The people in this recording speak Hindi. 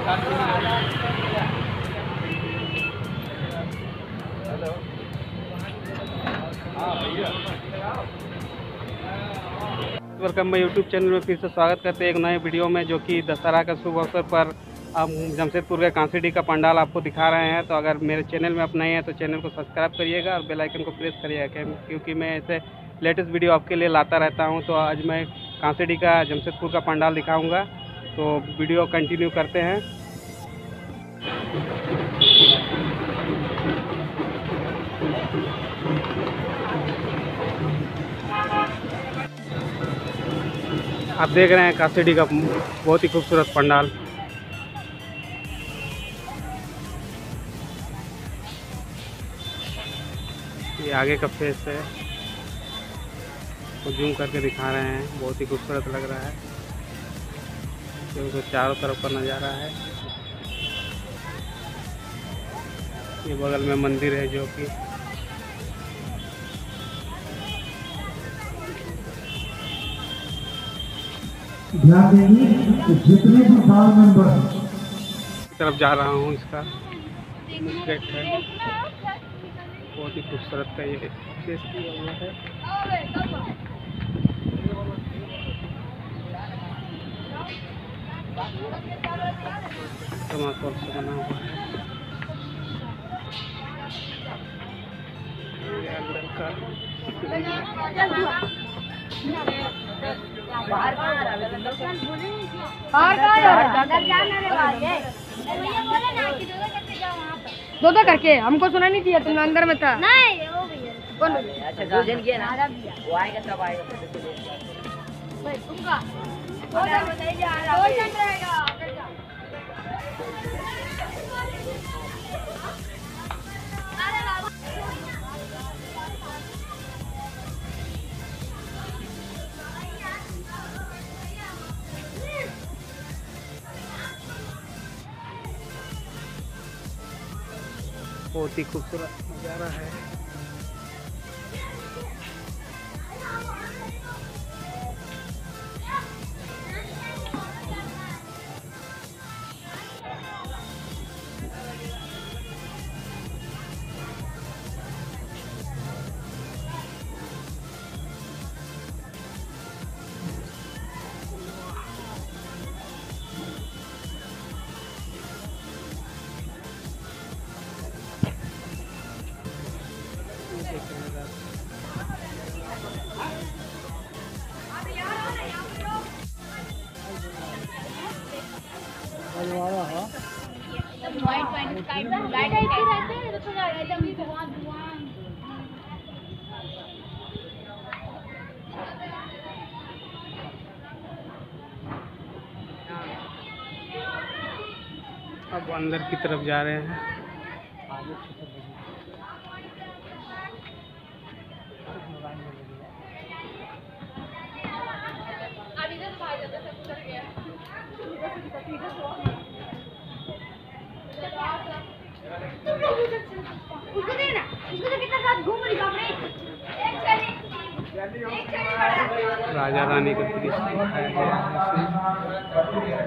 वेलकम मैं यूट्यूब चैनल में फिर से स्वागत करते हैं एक नए वीडियो में, जो कि दशहरा का शुभ अवसर पर हम जमशेदपुर के कांसीडी का पंडाल आपको दिखा रहे हैं। तो अगर मेरे चैनल में आप नए हैं तो चैनल को सब्सक्राइब करिएगा और बेल आइकन को प्रेस करिएगा, क्योंकि मैं ऐसे लेटेस्ट वीडियो आपके लिए लाता रहता हूं। तो आज मैं कांसीडी का जमशेदपुर का पंडाल दिखाऊंगा, तो वीडियो कंटिन्यू करते हैं। आप देख रहे हैं कांसीडी का बहुत ही खूबसूरत पंडाल। ये आगे का फेस है, तो जूम करके दिखा रहे हैं, बहुत ही खूबसूरत लग रहा है। तो चारों तरफ का नज़ारा है। ये बगल में मंदिर है, जो कि ध्यान देंगे तो जितने भी बार मेंबर तरफ जा रहा हूँ। इसका गेट है, बहुत ही खूबसूरत का ये फेस किया हुआ है। टमाटर से बना हुआ है। ये अंदर का दो करके हमको सुना नहीं दिया, तुमने अंदर में था। नहीं वो भैया कौन? अच्छा दो जन किया ना, वो आएगा तब आएगा। भाई तुमका बताइए आ रहा है, दो जन रहेगा। बहुत ही खूबसूरत नज़ारा है। अब अंदर की तरफ जा रहे हैं। उसको देना, उसको तो कितना साथ घूम रही बाप रे। राजा रानी का दृश्य दिखाया गया है।